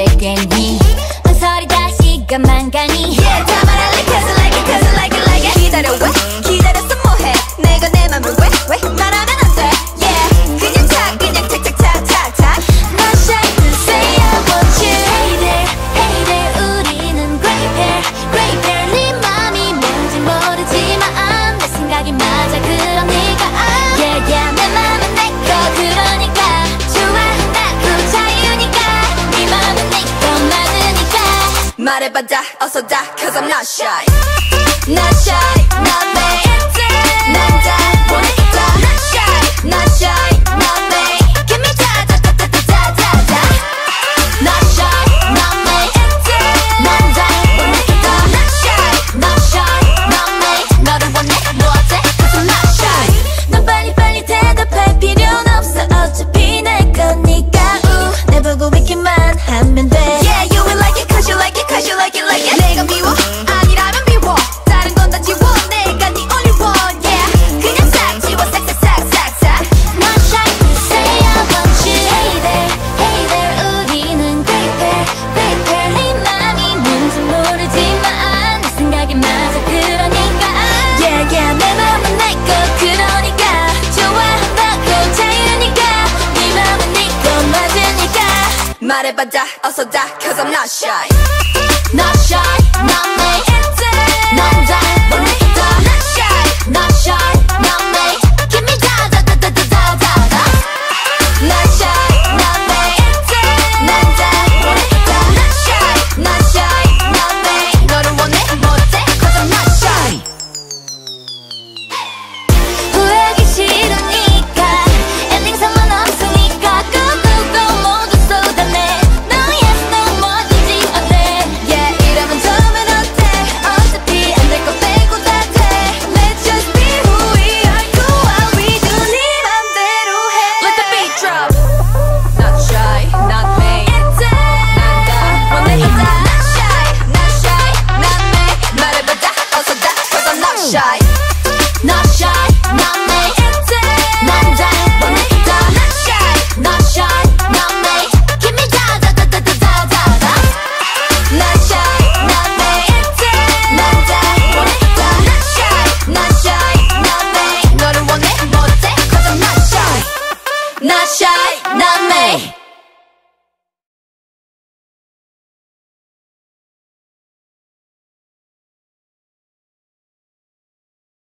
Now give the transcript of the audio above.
되겠니 망설이다 시간만 가니 Yeah 다 말할래 cause I like it cause I like it like it 기다려 왜 기다렸어 뭐해 내가 내 맘을 왜 말하면 안 돼 Yeah 그냥 착 그냥 착착착착착 Not shy to say I want you Hey there hey there 우리는 great pair great pair 네 맘이 뭔지 모르지만 내 생각이 맞아 그러니까 Yeah yeah 내 맘은 내 거 그러니까 좋아한다고 자유니까 네 맘은 네 거 맞으니까 말해봐 다 어서 다 cause I'm not shy Not shy not me 남자 보니까 다 Not shy not shy not me Give me 다다다다다다다 Not shy not me 남자 보니까 다 Not shy Not shy not me 너를 원해 뭐 어때 cause I'm not shy 넌 빨리빨리 대답할 필요는 없어 어차피 내 거니까 내 보고 있기만 하면 돼 Yeah you will like it cause you like it cause you like it like it 내가 미워 아니라면 미워 다른 건 다 지워 내가 네 only one Yeah 그냥 싹 지워 싹싹싹싹싹 Not shy to say I want you Hey there hey there 우리는 great pair great pair 네 맘이 뭔지 모르지만 내 생각이 맞아 그러니까 Yeah yeah 내 맘은 내 거 그러니까 좋아한다고 자유니까 네 맘은 네 거 맞으니까 말해봐 다 어서 다 cause I'm not shy Not shy not me 남자